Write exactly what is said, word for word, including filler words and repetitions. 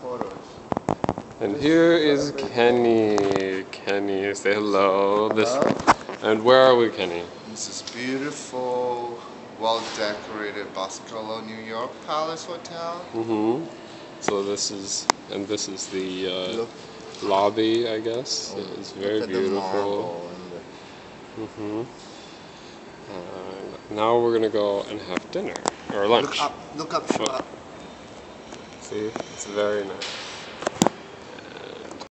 photos. And here is Kenny. Kenny, say hello. Hello. This, and where are we, Kenny? This is beautiful, well-decorated Bascolo, New York Palace Hotel. Mm-hmm. So this is, and this is the uh, Look. lobby, I guess. Oh, It's very look at beautiful. the marble and the Mm-hmm. Uh, now we're gonna go and have dinner or lunch. Look up, look up, shut Oh. up. See, it's very nice.